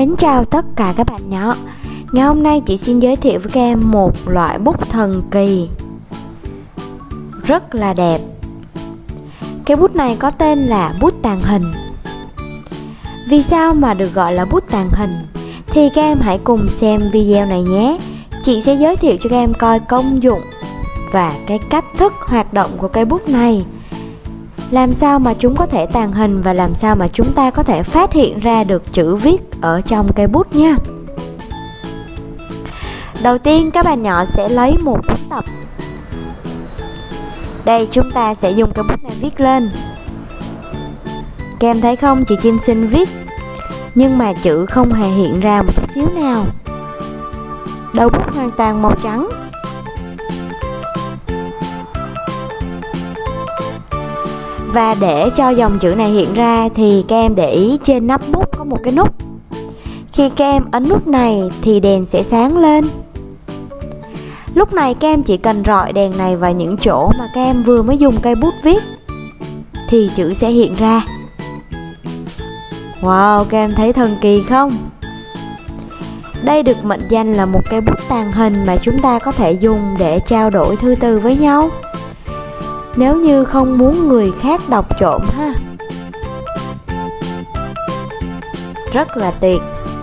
mến chào tất cả các bạn nhỏ. Ngày hôm nay chị xin giới thiệu với các em một loại bút thần kỳ rất là đẹp. Cái bút này có tên là bút tàng hình. Vì sao mà được gọi là bút tàng hình? Thì các em hãy cùng xem video này nhé. Chị sẽ giới thiệu cho các em coi công dụng và cái cách thức hoạt động của cây bút này. Làm sao mà chúng có thể tàng hình và làm sao mà chúng ta có thể phát hiện ra được chữ viết ở trong cây bút nha. Đầu tiên các bạn nhỏ sẽ lấy một cuốn tập. Đây chúng ta sẽ dùng cái bút này viết lên. Các em thấy không, chị Chim Sinh viết nhưng mà chữ không hề hiện ra một chút xíu nào. Đầu bút hoàn toàn màu trắng. Và để cho dòng chữ này hiện ra thì các em để ý trên nắp bút có một cái nút. Khi các em ấn nút này thì đèn sẽ sáng lên. Lúc này các em chỉ cần rọi đèn này vào những chỗ mà các em vừa mới dùng cây bút viết thì chữ sẽ hiện ra. Wow, các em thấy thần kỳ không? Đây được mệnh danh là một cây bút tàng hình mà chúng ta có thể dùng để trao đổi thư từ với nhau, nếu như không muốn người khác đọc trộm ha. Rất là tuyệt.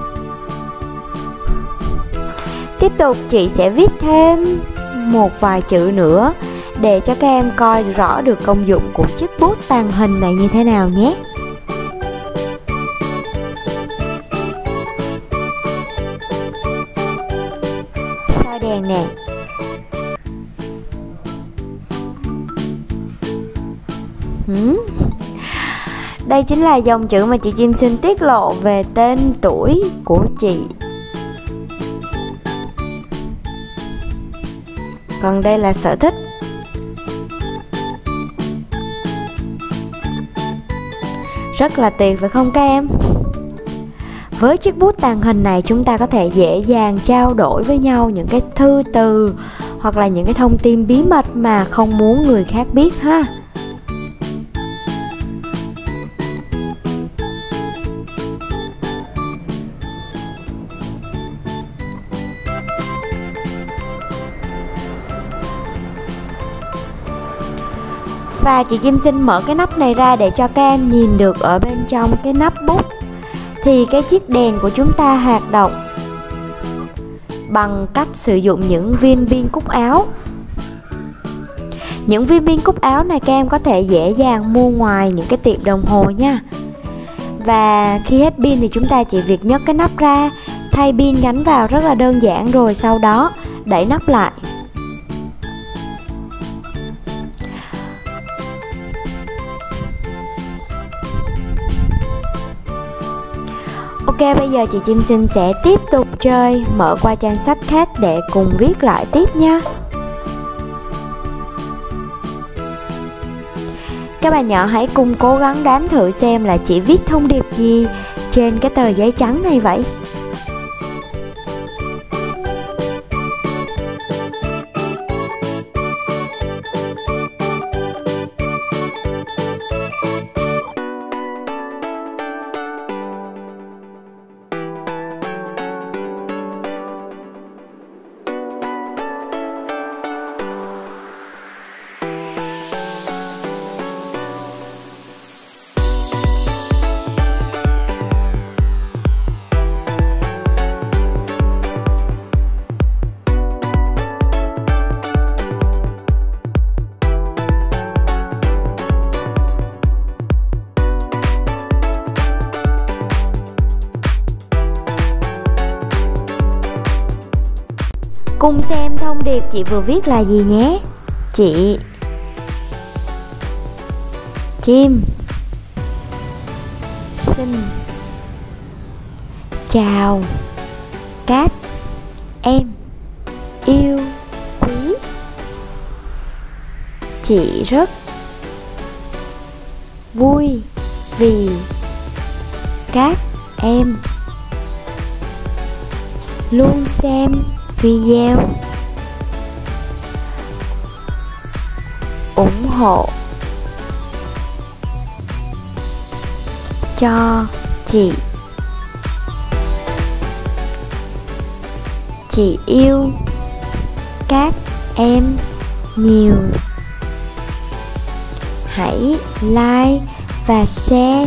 Tiếp tục chị sẽ viết thêm một vài chữ nữa để cho các em coi rõ được công dụng của chiếc bút tàng hình này như thế nào nhé. Soi đèn nè. Đây chính là dòng chữ mà chị Chim Sinh tiết lộ về tên tuổi của chị. Còn đây là sở thích. Rất là tuyệt phải không các em? Với chiếc bút tàng hình này chúng ta có thể dễ dàng trao đổi với nhau những cái thư từ hoặc là những cái thông tin bí mật mà không muốn người khác biết ha. Và chị Chim Sinh mở cái nắp này ra để cho các em nhìn được ở bên trong cái nắp bút thì cái chiếc đèn của chúng ta hoạt động bằng cách sử dụng những viên pin cúc áo. Những viên pin cúc áo này các em có thể dễ dàng mua ngoài những cái tiệm đồng hồ nha. Và khi hết pin thì chúng ta chỉ việc nhấc cái nắp ra, thay pin gắn vào rất là đơn giản, rồi sau đó đẩy nắp lại. Ok, bây giờ chị Chim Sinh sẽ tiếp tục chơi, mở qua trang sách khác để cùng viết lại tiếp nha. Các bạn nhỏ hãy cùng cố gắng đoán thử xem là chị viết thông điệp gì trên cái tờ giấy trắng này vậy. Cùng xem thông điệp chị vừa viết là gì nhé. Chị Chim Sinh chào các em yêu quý. Chị rất vui vì các em luôn xem video, ủng hộ cho chị. chị yêu các em nhiều. Hãy like và share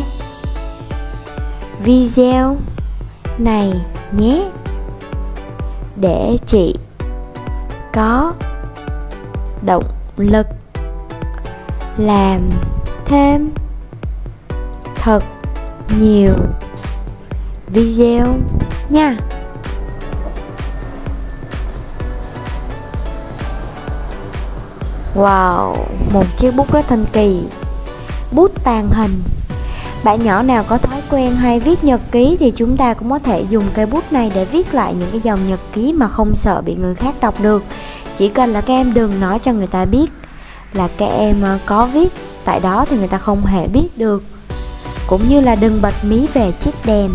video này nhé, để chị có động lực làm thêm thật nhiều video nha. Wow, một chiếc bút rất thần kỳ, bút tàng hình. Bạn nhỏ nào có thói quen hay viết nhật ký thì chúng ta cũng có thể dùng cây bút này để viết lại những cái dòng nhật ký mà không sợ bị người khác đọc được. Chỉ cần là các em đừng nói cho người ta biết là các em có viết tại đó thì người ta không hề biết được. Cũng như là đừng bật mí về chiếc đèn.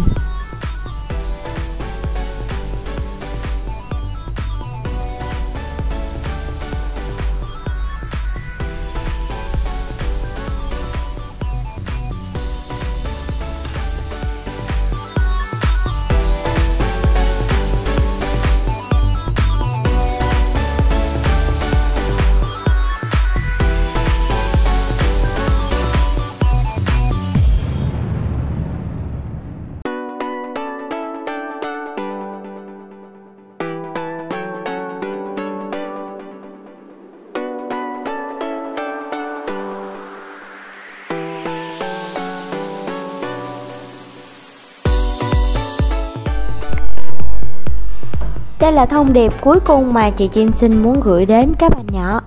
Đây là thông điệp cuối cùng mà chị Chim Xin muốn gửi đến các bạn nhỏ.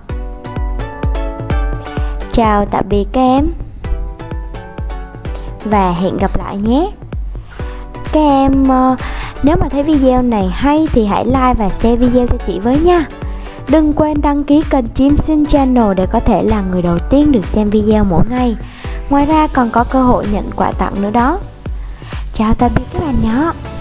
Chào tạm biệt các em và hẹn gặp lại nhé. Các em nếu mà thấy video này hay thì hãy like và share video cho chị với nha. Đừng quên đăng ký kênh Chim Xin Channel để có thể là người đầu tiên được xem video mỗi ngày. Ngoài ra còn có cơ hội nhận quà tặng nữa đó. Chào tạm biệt các bạn nhỏ.